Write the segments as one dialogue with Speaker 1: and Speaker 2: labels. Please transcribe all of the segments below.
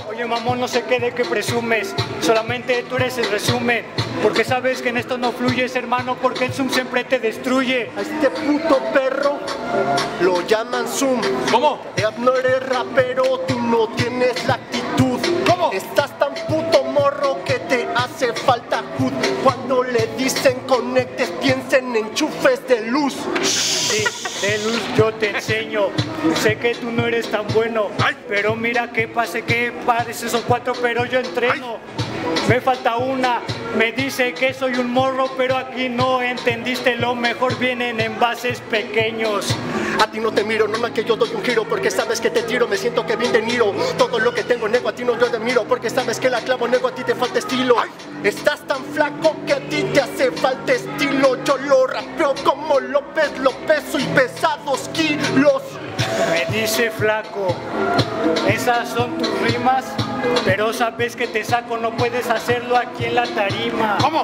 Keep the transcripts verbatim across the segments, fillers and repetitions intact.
Speaker 1: Oye, mamón, no sé qué de qué presumes, solamente tú eres el resumen, porque sabes que en esto no fluyes, hermano, porque el Zoom siempre te destruye.
Speaker 2: A este puto perro lo llaman Zoom.
Speaker 3: ¿Cómo?
Speaker 2: Eap no eres rapero, tú no tienes la actitud.
Speaker 3: ¿Cómo?
Speaker 2: Estás tan puto morro que te hace falta hood. Cuando le dicen conectes, piensen en enchufes de luz.
Speaker 1: Sí, de luz yo te enseño. Sé que tú no eres tan bueno,
Speaker 3: Ay.
Speaker 1: pero mira que pase que pareces son cuatro, pero yo entreno. Me falta una, me dice que soy un morro, pero aquí no entendiste, lo mejor vienen en envases pequeños.
Speaker 2: A ti no te miro, normal que yo doy un giro, porque sabes que te tiro, me siento que bien de Niro. Todo lo que tengo nego a ti no yo te miro, porque sabes que la clavo nego a ti te falta estilo.
Speaker 3: Ay.
Speaker 2: Estás tan flaco que a ti te hace falta estilo. Yo lo rapeo como López, lo peso y pesa dos kilos.
Speaker 1: Me dice flaco, esas son tus rimas, pero sabes que te saco, no puedes hacerlo aquí en la tarima.
Speaker 3: ¿Cómo?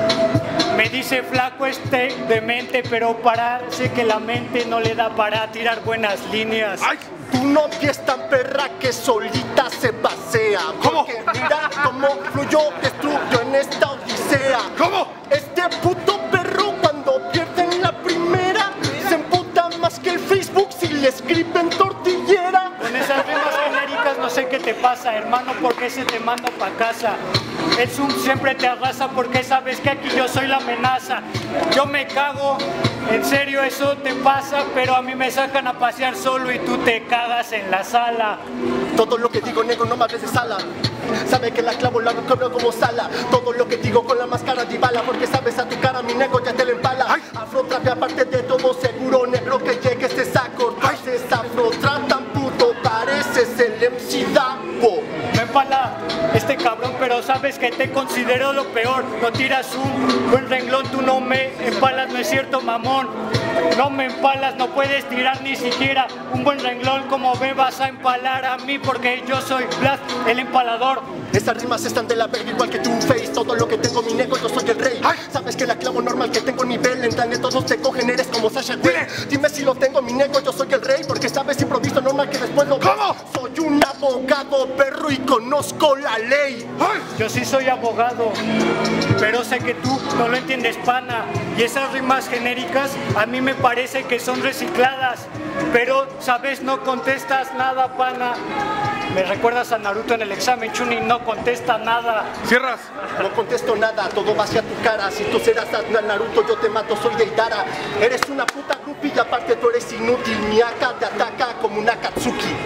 Speaker 1: Me dice flaco este demente, pero parece que la mente no le da para tirar buenas líneas.
Speaker 3: ¡Ay!
Speaker 2: Tu novia es tan perra que solita se pasea.
Speaker 3: ¿Cómo?
Speaker 2: Porque mira cómo fluyó, destruyó en esta odisea.
Speaker 3: ¿Cómo?
Speaker 2: Este puto perro cuando pierden la primera se emputa más que el Facebook si le escriben tortillera.
Speaker 1: Con esas rimas genéricas no sé qué te pasa, hermano, porque se te mando pa' casa. El Zoom siempre te arrasa porque sabes que aquí yo soy la amenaza. Yo me cago, en serio eso te pasa, pero a mí me sacan a pasear solo y tú te cagas en la sala.
Speaker 2: Todo lo que digo negro no me hables de sala. Sabe que la clavo la cobro como sala. Todo lo que digo con la máscara de bala, porque sabes a tu cara mi negro ya te la empala.
Speaker 3: Ay.
Speaker 2: Afrotrap y aparte de todo seguro negro que llegue este saco. Tú haces afrotrap tan puto, pareces el M C Dapo.
Speaker 1: Me empala este cabrón, pero sabes que te considero lo peor. No tiras un buen renglón, tú no me empalas, no es cierto, mamón. No me empalas, no puedes tirar ni siquiera un buen renglón. Como me vas a empalar a mí, porque yo soy Blas, el empalador.
Speaker 2: Estas rimas están de la verga igual que tu face. Todo lo que tengo mi negro, yo soy el rey.
Speaker 3: Ay.
Speaker 2: Sabes que la clavo normal que tengo nivel. En de todos te cogen, eres como Sasha Grey. Dime si lo tengo mi negro, yo soy el rey. Porque sabes improviso normal que después lo ves.
Speaker 3: ¿Cómo?
Speaker 2: Soy un abogado perro y conozco la ley.
Speaker 3: ¡Ay!
Speaker 1: Yo sí soy abogado, pero sé que tú no lo entiendes, pana. Y esas rimas genéricas a mí me parece que son recicladas, pero sabes, no contestas nada, pana. Me recuerdas a Naruto en el examen, Chunin, no contesta nada.
Speaker 3: ¿Cierras?
Speaker 2: No contesto nada, todo va hacia tu cara. Si tú serás Naruto, yo te mato, soy Deidara. Eres una puta groupie y aparte tú eres inútil. Mi A K te ataca como una Katsuki.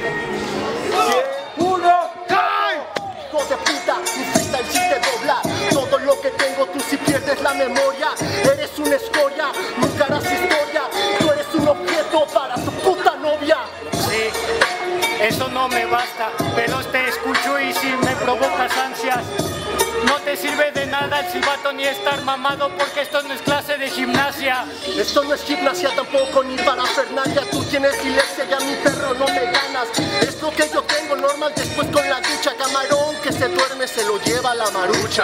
Speaker 3: ¡Uno! ¡Ay!
Speaker 2: Hijo de puta, mi freestyle sí te dobla. Todo lo que tengo tú si pierdes la memoria. Eres una escoria, nunca harás historia. Tú eres un objeto para tu puta novia.
Speaker 1: Sí, eso no me basta, pero te escucho y si me provocas ansias. No te sirve de nada el silbato ni estar mamado, porque esto no es clase de gimnasia.
Speaker 2: Esto no es gimnasia tampoco ni parafernalia. Tú tienes dislexia y a mi perro no me ganas. Es lo que yo tengo normal después con la ducha. Camarón que se duerme se lo lleva la marucha.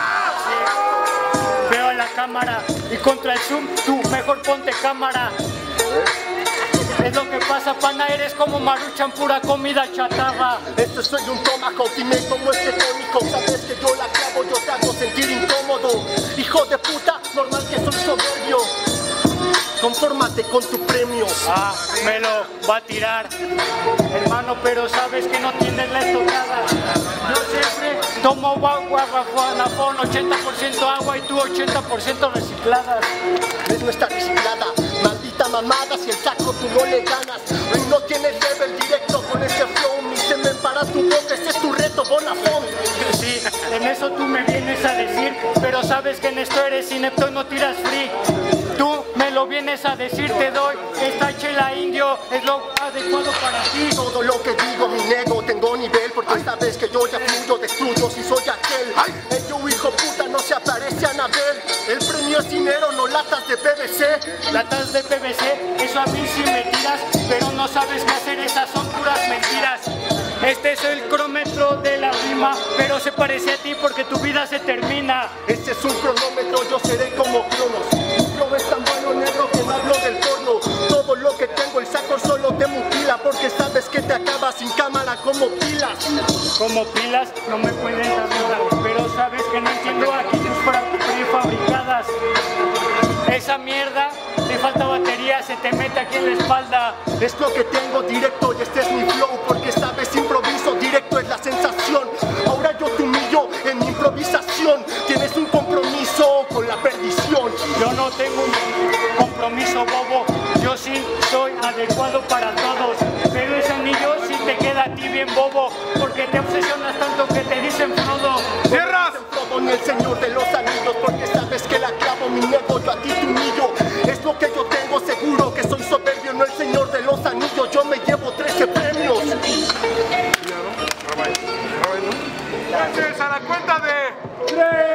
Speaker 1: Sí. Veo a la cámara y contra el Zoom tú mejor ponte cámara. Es lo que pasa, pana, eres como Maruchan, pura comida chatarra.
Speaker 2: Este soy un tomahawk y me como este tónico. Sabes que yo la clavo, yo te hago sentir incómodo. Hijo de puta, normal que soy soberbio. Confórmate con tu premio.
Speaker 1: Ah, me lo va a tirar, hermano, pero sabes que no tienes la estocada. Yo siempre tomo agua, guaguanafón, ochenta por ciento agua y tú ochenta por ciento recicladas.
Speaker 2: Es no está reciclada, maldita mamada, si el saco tú no le ganas. Hoy no tienes level directo con ese flow, ni se me para tu boca, ese es tu reto, Bonafón.
Speaker 1: Sí, en eso tú me vienes a decir, pero sabes que en esto eres inepto y no tiras free. Tú me lo vienes a decir, te doy esta chela indio, es lo adecuado para ti.
Speaker 2: Todo lo que digo, mi nego, tengo nivel, porque sabes que yo ya fluyo, destruyo si soy aquel. El yo hijo puta no se aparece a Anabel. El premio es dinero, no latas de P V C.
Speaker 1: Latas de P V C, eso a mí sí me tiras, pero no sabes qué hacer, esas son puras mentiras. Este es el cronómetro de la rima, pero se parece a ti porque tu vida se termina.
Speaker 2: Este es un cronómetro, yo seré como Cronos. Mi flow es tan bueno negro que me hablo del porno. Todo lo que tengo el saco solo te mutila, porque sabes que te acabas sin cámara como pilas.
Speaker 1: como pilas no me pueden dar nada, pero sabes que no entiendo aquí tus prefabricadas. Esa mierda, te falta batería, se te mete aquí en la espalda.
Speaker 2: Es lo que tengo directo y este es mi flow, porque sabes improviso, directo es la sensación. Ahora yo te humillo en mi improvisación, tienes un compromiso con la perdición.
Speaker 1: Yo no tengo un compromiso, bobo, yo sí soy adecuado para todos, pero ese anillo sí te queda a ti bien bobo, porque te obsesionas tanto que te dicen Frodo.
Speaker 2: ¡Cierras! Frodo ni el señor de los anillos, porque sabes que la clavo, mi nego, yo a ti te humillo. Es lo que yo tengo seguro, que soy soberbio, no el señor de los anillos, yo me llevo trece premios.
Speaker 3: Entonces, a la cuenta de...
Speaker 1: ¡Tres!